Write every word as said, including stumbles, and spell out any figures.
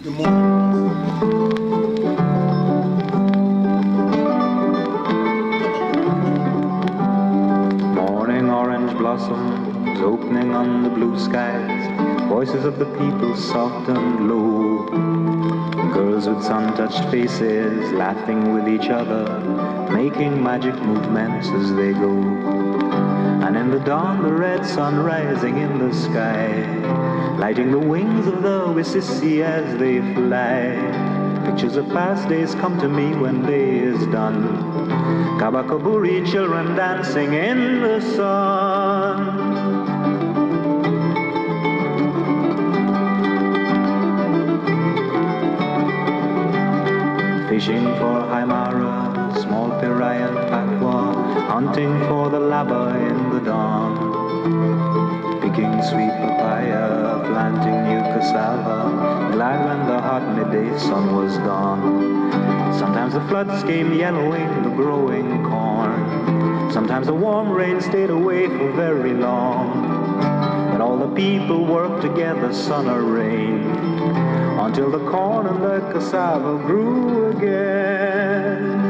Good morning. Morning orange blossoms opening on the blue skies, voices of the people soft and low, girls with sun-touched faces laughing with each other, making magic movements as they go. And in the dawn the red sun rising in the sky, lighting the wings of the Wissisi as they fly. Pictures of past days come to me when day is done, Cabacaburi children dancing in the sun. Fishing for Haimara, small pirai and patwa, hunting for the lava in the dawn, picking sweet papaya, planting new cassava, glad when the hot midday sun was gone. Sometimes the floods came yellowing the growing corn, sometimes the warm rain stayed away for very long, but all the people worked together, sun or rain, until the corn and the cassava grew again.